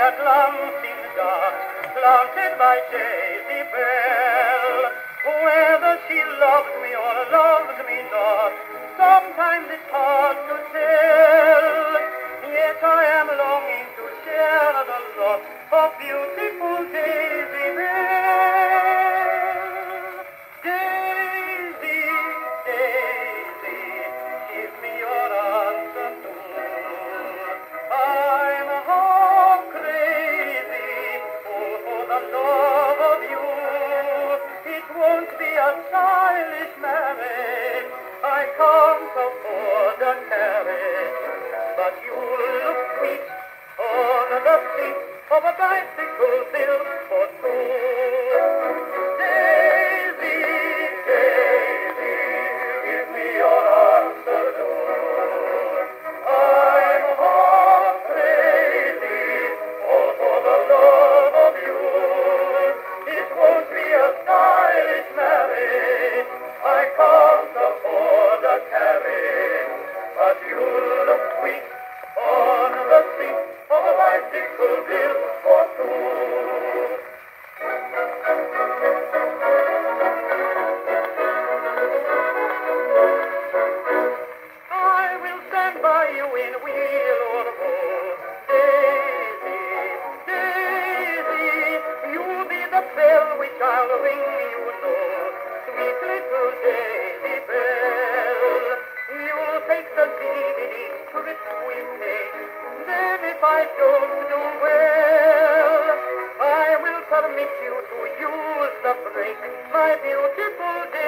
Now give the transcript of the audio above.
a glance in the dark, planted by Daisy Bell. Whether she loves me or loves me not, sometimes it's hard to tell. Yet I am longing to share the lot of beautiful Daisy Bell. Daisy, Daisy, give me your answer soon. I'm half crazy, oh, for the love of you. It won't be a stylish marriage, I can't afford a carriage, but you'll look sweet on the seat of a bicycle built for two. Daisy, Daisy, give me your answer soon. I'm half crazy, oh, for the love of you. It won't be a stylish marriage, I can't afford a carriage, but you'll look sweet on the seat of a bicycle built for two. I will stand by you in wheel or woe. Daisy, Daisy, you'll be the bell which I'll ring, you know. Sweet little Daisy Bell. You'll take the lead in each trip we make. Then if I don't do well, I will permit you to use the brake, my beautiful Daisy.